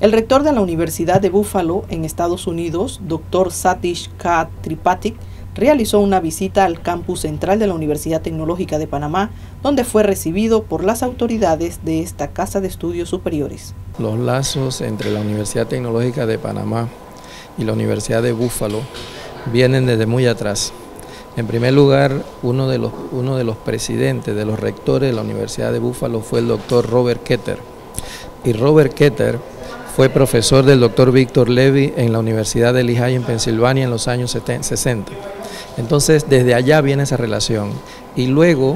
El rector de la Universidad de Buffalo, en Estados Unidos, Dr. Satish K. Tripathi, realizó una visita al campus central de la Universidad Tecnológica de Panamá, donde fue recibido por las autoridades de esta casa de estudios superiores. Los lazos entre la Universidad Tecnológica de Panamá y la Universidad de Buffalo vienen desde muy atrás. En primer lugar, uno de los presidentes, de los rectores de la Universidad de Buffalo fue el doctor Robert Ketter. Y Robert Ketter fue profesor del doctor Víctor Levy en la Universidad de Lehigh en Pensilvania en los años 60. Entonces, desde allá viene esa relación. Y luego,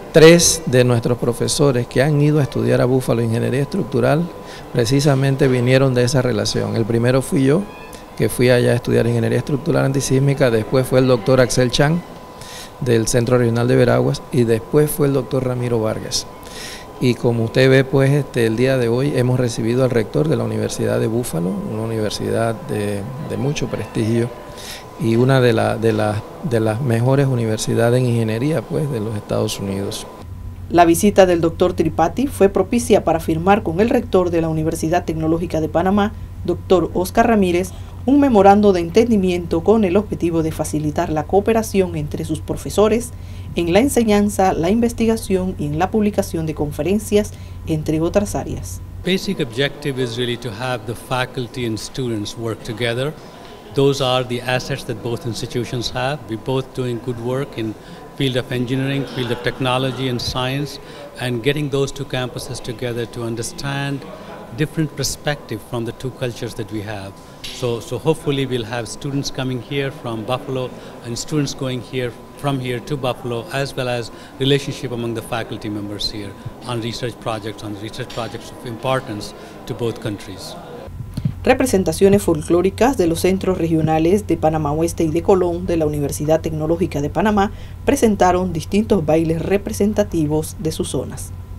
3 de nuestros profesores que han ido a estudiar a Buffalo Ingeniería Estructural, precisamente vinieron de esa relación. El primero fui yo, que fui allá a estudiar Ingeniería Estructural Antisísmica, después fue el doctor Axel Chang, del Centro Regional de Veraguas, y después fue el doctor Ramiro Vargas. Y como usted ve, pues el día de hoy hemos recibido al rector de la Universidad de Buffalo, una universidad de mucho prestigio y una de las mejores universidades en ingeniería, pues, de los Estados Unidos. La visita del doctor Tripathi fue propicia para firmar con el rector de la Universidad Tecnológica de Panamá, doctor Oscar Ramírez, un memorando de entendimiento con el objetivo de facilitar la cooperación entre sus profesores en la enseñanza, la investigación y en la publicación de conferencias, entre otras áreas. Basic objective is really to have the faculty and students work together. Those are the assets that both institutions have. We're both doing good work in field of engineering, field of technology and science, and getting those 2 campuses together to understand different perspective from the 2 cultures that we have. So hopefully we'll have students coming here from Buffalo and students going here from here to Buffalo, as well as relationship among the faculty members here on research projects of importance to both countries. Representaciones folclóricas de los centros regionales de Panamá Oeste y de Colón de la Universidad Tecnológica de Panamá presentaron distintos bailes representativos de sus zonas.